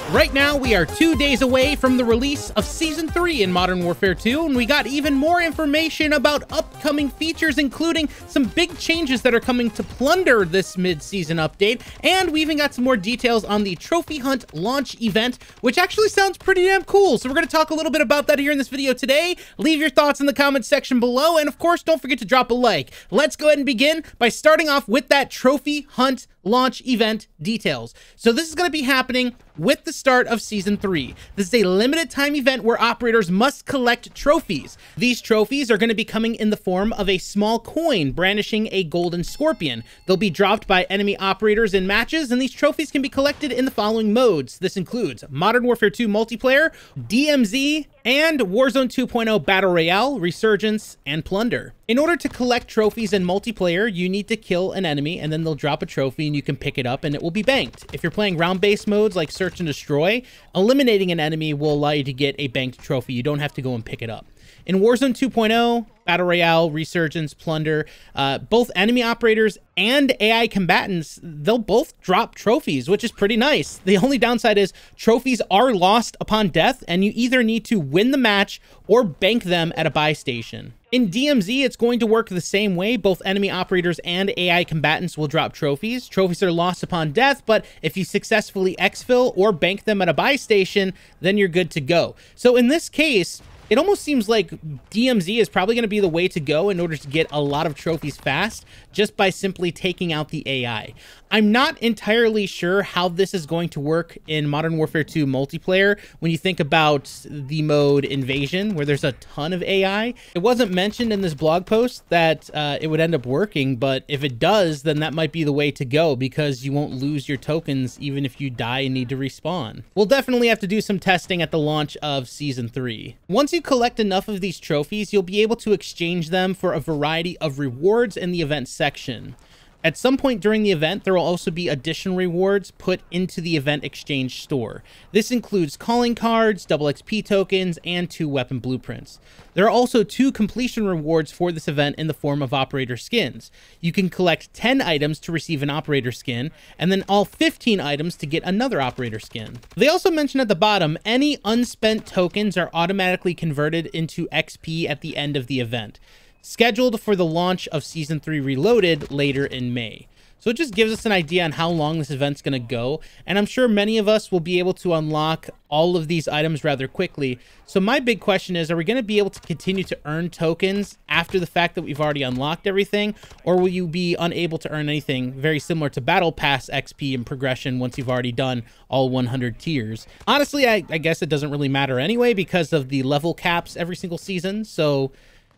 Right now, we are 2 days away from the release of Season 3 in Modern Warfare 2, and we got even more information about upcoming features, including some big changes that are coming to Plunder this mid-season update, and we even got some more details on the Trophy Hunt launch event, which actually sounds pretty damn cool. So we're going to talk a little bit about that here in this video today. Leave your thoughts in the comments section below, and of course, don't forget to drop a like. Let's go ahead and begin by starting off with that Trophy Hunt launch event details. So this is going to be happening with the start of Season 3. This is a limited time event where operators must collect trophies. These trophies are going to be coming in the form of a small coin brandishing a golden scorpion. They'll be dropped by enemy operators in matches, and these trophies can be collected in the following modes. This includes Modern Warfare 2 multiplayer, DMZ, and Warzone 2.0 Battle Royale, Resurgence, and Plunder. In order to collect trophies in multiplayer, you need to kill an enemy, and then they'll drop a trophy and you can pick it up and it will be banked. If you're playing round-based modes like Search and Destroy, eliminating an enemy will allow you to get a banked trophy. You don't have to go and pick it up. In Warzone 2.0, Battle Royale, Resurgence, Plunder, both enemy operators and AI combatants, they'll both drop trophies, which is pretty nice. The only downside is trophies are lost upon death, and you either need to win the match or bank them at a buy station. In DMZ, it's going to work the same way. Both enemy operators and AI combatants will drop trophies. Trophies are lost upon death, but if you successfully exfil or bank them at a buy station, then you're good to go. So in this case, it almost seems like DMZ is probably going to be the way to go in order to get a lot of trophies fast, just by simply taking out the AI. I'm not entirely sure how this is going to work in Modern Warfare 2 multiplayer when you think about the mode Invasion, where there's a ton of AI. It wasn't mentioned in this blog post that it would end up working, but if it does, then that might be the way to go, because you won't lose your tokens even if you die and need to respawn. We'll definitely have to do some testing at the launch of Season 3. Once you collect enough of these trophies, you'll be able to exchange them for a variety of rewards in the event section. At some point during the event, there will also be additional rewards put into the event exchange store. This includes calling cards, double XP tokens, and 2 weapon blueprints. There are also 2 completion rewards for this event in the form of operator skins. You can collect 10 items to receive an operator skin, and then all 15 items to get another operator skin. They also mention at the bottom, any unspent tokens are automatically converted into XP at the end of the event, scheduled for the launch of Season 3 Reloaded later in May. So it just gives us an idea on how long this event's going to go, and I'm sure many of us will be able to unlock all of these items rather quickly. So my big question is, are we going to be able to continue to earn tokens after the fact that we've already unlocked everything, or will you be unable to earn anything, very similar to Battle Pass XP and progression once you've already done all 100 tiers? Honestly, I guess it doesn't really matter anyway because of the level caps every single season, so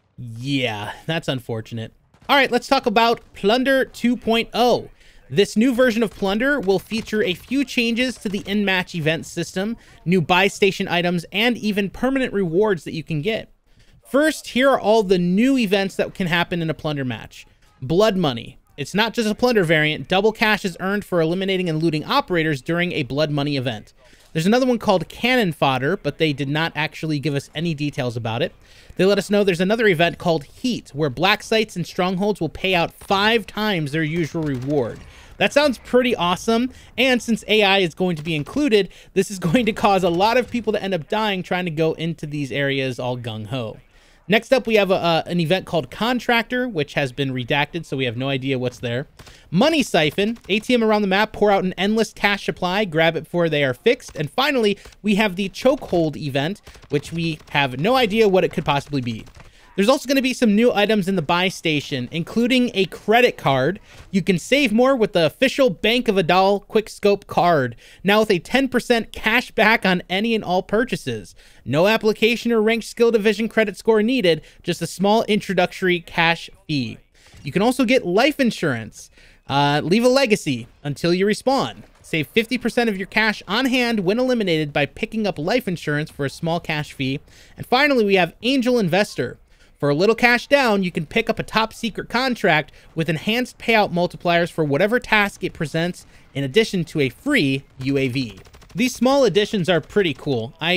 yeah, that's unfortunate. All right, let's talk about Plunder 2.0. This new version of Plunder will feature a few changes to the in-match event system, new buy station items, and even permanent rewards that you can get. First, here are all the new events that can happen in a Plunder match. Blood Money. It's not just a Plunder variant. Double cash is earned for eliminating and looting operators during a Blood Money event. There's another one called Cannon Fodder, but they did not actually give us any details about it. They let us know there's another event called Heat, where black sites and strongholds will pay out 5 times their usual reward. That sounds pretty awesome, and since AI is going to be included, this is going to cause a lot of people to end up dying trying to go into these areas all gung-ho. Next up, we have an event called Contractor, which has been redacted, so we have no idea what's there. Money Siphon. ATM around the map, pour out an endless cash supply, grab it before they are fixed. And finally, we have the Chokehold event, which we have no idea what it could possibly be. There's also going to be some new items in the buy station, including a credit card. You can save more with the official Bank of a Doll Quick Scope card, now with a 10% cash back on any and all purchases. No application or ranked skill division credit score needed, just a small introductory cash fee. You can also get life insurance. Leave a legacy until you respawn. Save 50% of your cash on hand when eliminated by picking up life insurance for a small cash fee. And finally, we have Angel Investor. For a little cash down, you can pick up a top secret contract with enhanced payout multipliers for whatever task it presents, in addition to a free UAV. These small additions are pretty cool. I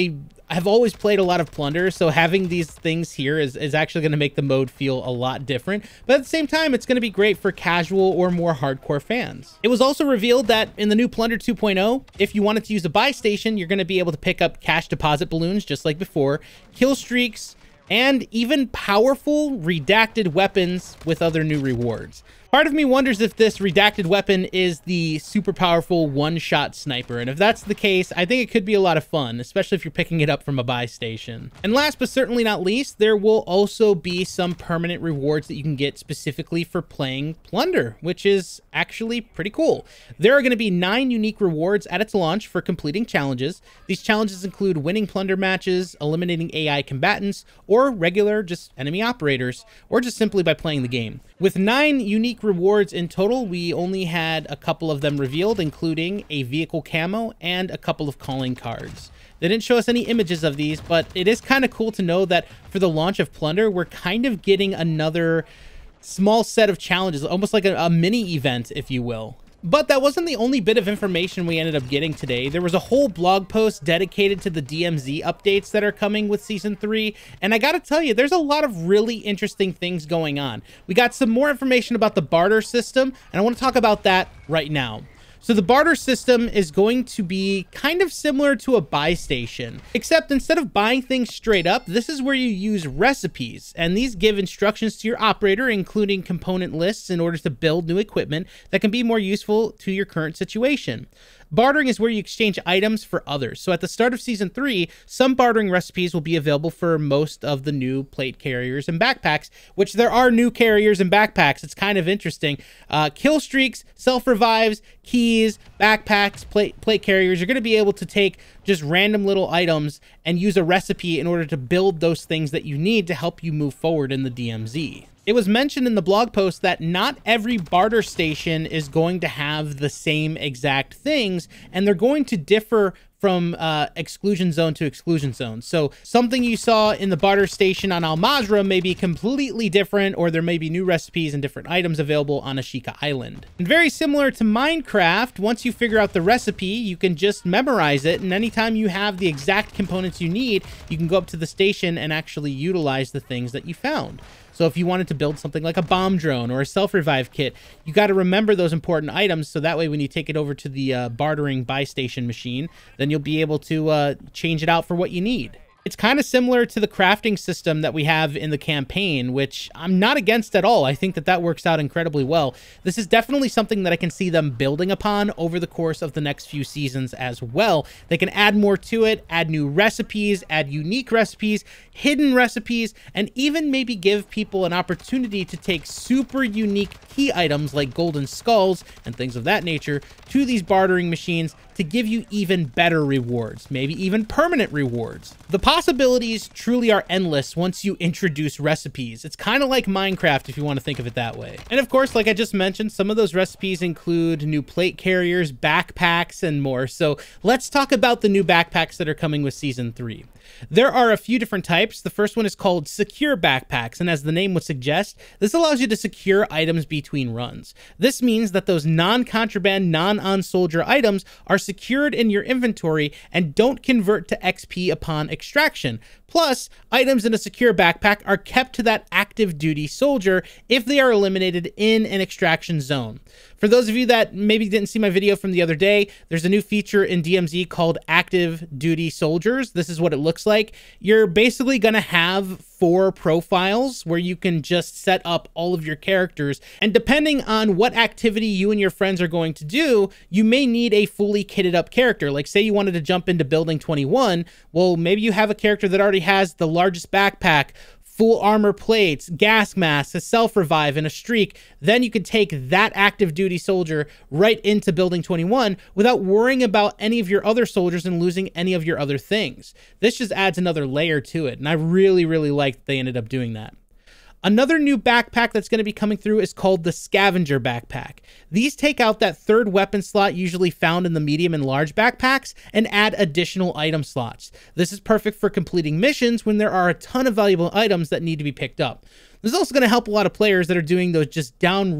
I've always played a lot of Plunder, so having these things here is actually going to make the mode feel a lot different. But at the same time, it's going to be great for casual or more hardcore fans. It was also revealed that in the new Plunder 2.0, if you wanted to use a buy station, you're going to be able to pick up cash deposit balloons just like before, kill streaks, and even powerful redacted weapons with other new rewards. Part of me wonders if this redacted weapon is the super powerful one-shot sniper, and if that's the case, I think it could be a lot of fun, especially if you're picking it up from a buy station. And last but certainly not least, there will also be some permanent rewards that you can get specifically for playing Plunder, which is actually pretty cool. There are going to be 9 unique rewards at its launch for completing challenges. These challenges include winning Plunder matches, eliminating AI combatants, or regular just enemy operators, or just simply by playing the game. With 9 unique rewards in total, we only had a couple of them revealed, including a vehicle camo and a couple of calling cards. They didn't show us any images of these, but it is kind of cool to know that for the launch of Plunder, we're kind of getting another small set of challenges, almost like a mini event, if you will. But that wasn't the only bit of information we ended up getting today. There was a whole blog post dedicated to the DMZ updates that are coming with Season 3, and I gotta tell you, there's a lot of really interesting things going on. We got some more information about the barter system, and I want to talk about that right now. So the barter system is going to be kind of similar to a buy station, except instead of buying things straight up, this is where you use recipes, and these give instructions to your operator, including component lists in order to build new equipment that can be more useful to your current situation. Bartering is where you exchange items for others. So at the start of Season 3, some bartering recipes will be available for most of the new plate carriers and backpacks, which there are new carriers and backpacks. It's kind of interesting. Kill streaks, self-revives, keys, backpacks, plate carriers. You're going to be able to take just random little items and use a recipe in order to build those things that you need to help you move forward in the DMZ. It was mentioned in the blog post that not every barter station is going to have the same exact things, and they're going to differ from exclusion zone to exclusion zone. So something you saw in the barter station on Al Mazrah may be completely different, or there may be new recipes and different items available on Ashika Island. And very similar to Minecraft, once you figure out the recipe, you can just memorize it, and anytime you have the exact components you need, you can go up to the station and actually utilize the things that you found. So if you wanted to build something like a bomb drone or a self-revive kit, you got to remember those important items, so that way when you take it over to the bartering buy station machine, then you'll be able to change it out for what you need. It's kind of similar to the crafting system that we have in the campaign, which I'm not against at all. I think that that works out incredibly well. This is definitely something that I can see them building upon over the course of the next few seasons as well. They can add more to it, add new recipes, add unique recipes, hidden recipes, and even maybe give people an opportunity to take super unique key items like golden skulls and things of that nature to these bartering machines to give you even better rewards, maybe even permanent rewards. The possibilities truly are endless once you introduce recipes. It's kind of like Minecraft if you want to think of it that way. And of course, like I just mentioned, some of those recipes include new plate carriers, backpacks, and more. So let's talk about the new backpacks that are coming with Season 3. There are a few different types. The first one is called Secure Backpacks, and as the name would suggest, this allows you to secure items between runs. This means that those non-contraband, non-on-soldier items are secured in your inventory and don't convert to XP upon extraction. Plus, items in a secure backpack are kept to that active duty soldier if they are eliminated in an extraction zone. For those of you that maybe didn't see my video from the other day, there's a new feature in DMZ called Active Duty Soldiers. This is what it looks like. You're basically going to have 4 profiles where you can just set up all of your characters, and depending on what activity you and your friends are going to do, you may need a fully kitted up character. Like say you wanted to jump into Building 21, well, maybe you have a character that already has the largest backpack, full armor plates, gas masks, a self-revive, and a streak. Then you could take that active duty soldier right into Building 21 without worrying about any of your other soldiers and losing any of your other things. This just adds another layer to it, and I really, really like that they ended up doing that. Another new backpack that's going to be coming through is called the Scavenger Backpack. These take out that third weapon slot usually found in the medium and large backpacks and add additional item slots. This is perfect for completing missions when there are a ton of valuable items that need to be picked up. This is also going to help a lot of players that are doing those just downright,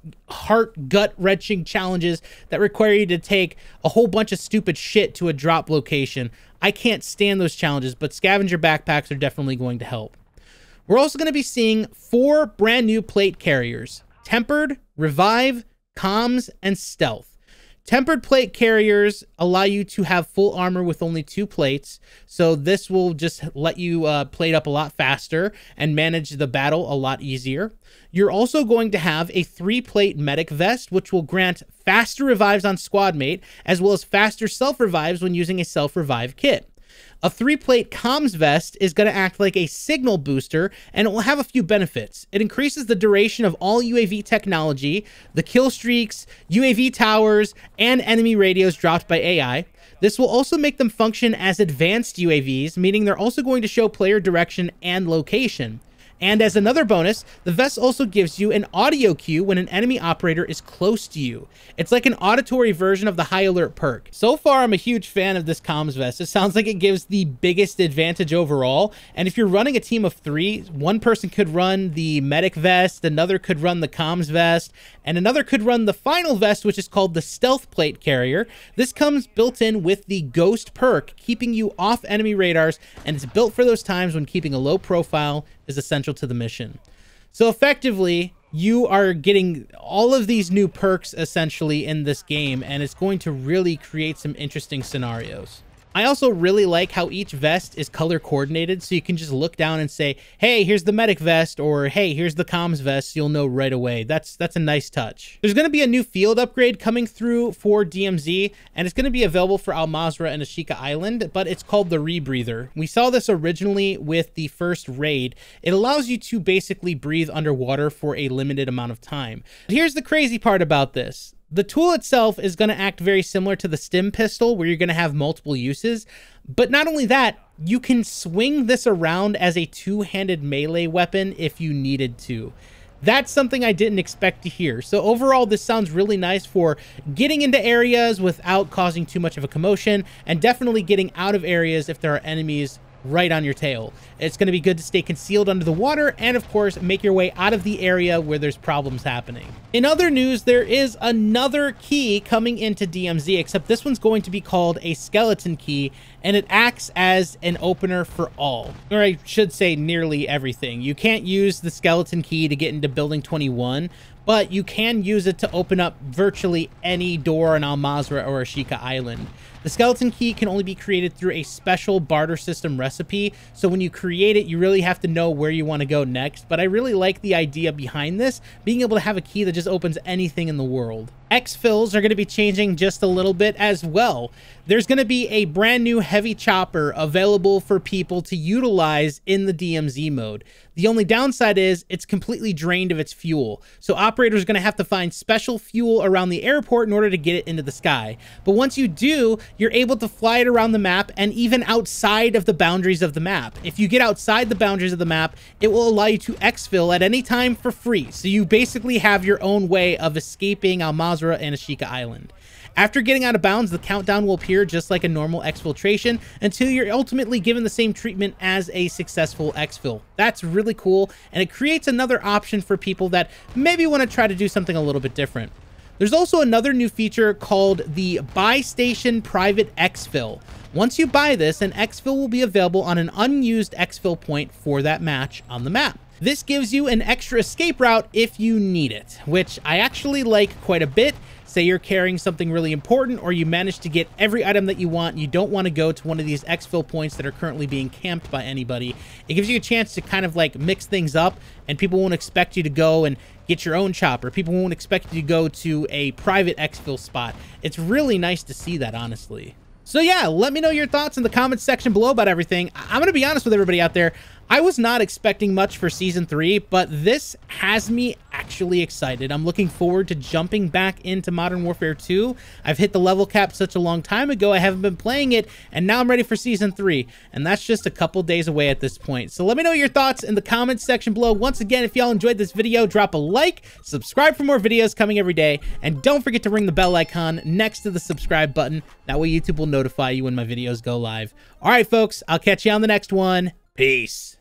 heart gut-wrenching challenges that require you to take a whole bunch of stupid shit to a drop location. I can't stand those challenges, but scavenger backpacks are definitely going to help. We're also going to be seeing 4 brand new plate carriers: Tempered, Revive, Comms, and Stealth. Tempered plate carriers allow you to have full armor with only 2 plates, so this will just let you plate up a lot faster and manage the battle a lot easier. You're also going to have a 3-plate medic vest, which will grant faster revives on squad mate, as well as faster self-revives when using a self-revive kit. A 3-plate comms vest is going to act like a signal booster, and it will have a few benefits. It increases the duration of all UAV technology, the kill streaks, UAV towers, and enemy radios dropped by AI. This will also make them function as advanced UAVs, meaning they're also going to show player direction and location. And as another bonus, the vest also gives you an audio cue when an enemy operator is close to you. It's like an auditory version of the high alert perk. So far, I'm a huge fan of this comms vest. It sounds like it gives the biggest advantage overall. And if you're running a team of 3, one person could run the medic vest, another could run the comms vest, and another could run the final vest, which is called the stealth plate carrier. This comes built in with the ghost perk, keeping you off enemy radars, and it's built for those times when keeping a low profile is essential to the mission. So effectively, you are getting all of these new perks essentially in this game, and it's going to really create some interesting scenarios. I also really like how each vest is color coordinated, so you can just look down and say, hey, here's the medic vest, or hey, here's the comms vest. You'll know right away. That's a nice touch. There's going to be a new field upgrade coming through for DMZ, and it's going to be available for Al Mazrah and Ashika Island, but it's called the Rebreather. We saw this originally with the first raid. It allows you to basically breathe underwater for a limited amount of time. But here's the crazy part about this. The tool itself is going to act very similar to the stim pistol, where you're going to have multiple uses. But not only that, you can swing this around as a 2-handed melee weapon if you needed to. That's something I didn't expect to hear. So overall, this sounds really nice for getting into areas without causing too much of a commotion, and definitely getting out of areas if there are enemies right on your tail. It's going to be good to stay concealed under the water, and of course make your way out of the area where there's problems happening. In other news, there is another key coming into DMZ, except this one's going to be called a skeleton key, and it acts as an opener for all, or I should say nearly everything. You can't use the skeleton key to get into building 21, but you can use it to open up virtually any door on Al Mazrah or Ashika Island. The skeleton key can only be created through a special barter system recipe, so when you create it, you really have to know where you want to go next. But I really like the idea behind this, being able to have a key that just opens anything in the world. Exfils are going to be changing just a little bit as well. There's going to be a brand new heavy chopper available for people to utilize in the DMZ mode. The only downside is it's completely drained of its fuel, so operators are going to have to find special fuel around the airport in order to get it into the sky. But once you do, you're able to fly it around the map and even outside of the boundaries of the map. If you get outside the boundaries of the map, it will allow you to exfil at any time for free. So you basically have your own way of escaping Al Mazrah and Ashika Island. After getting out of bounds, the countdown will appear just like a normal exfiltration until you're ultimately given the same treatment as a successful exfil. That's really cool, and it creates another option for people that maybe want to try to do something a little bit different. There's also another new feature called the Buy Station Private Exfil. Once you buy this, an exfil will be available on an unused exfil point for that match on the map. This gives you an extra escape route if you need it, which I actually like quite a bit. Say you're carrying something really important, or you manage to get every item that you want, you don't want to go to one of these exfil points that are currently being camped by anybody. It gives you a chance to kind of like mix things up, and people won't expect you to go and get your own chopper. People won't expect you to go to a private exfil spot. It's really nice to see that, honestly. So yeah, let me know your thoughts in the comments section below about everything. I'm going to be honest with everybody out there. I was not expecting much for Season 3, but this has me actually excited. I'm looking forward to jumping back into Modern Warfare 2. I've hit the level cap such a long time ago, I haven't been playing it, and now I'm ready for Season 3, and that's just a couple days away at this point. So let me know your thoughts in the comments section below. Once again, if y'all enjoyed this video, drop a like, subscribe for more videos coming every day, and don't forget to ring the bell icon next to the subscribe button. That way YouTube will notify you when my videos go live. All right, folks, I'll catch you on the next one. Peace.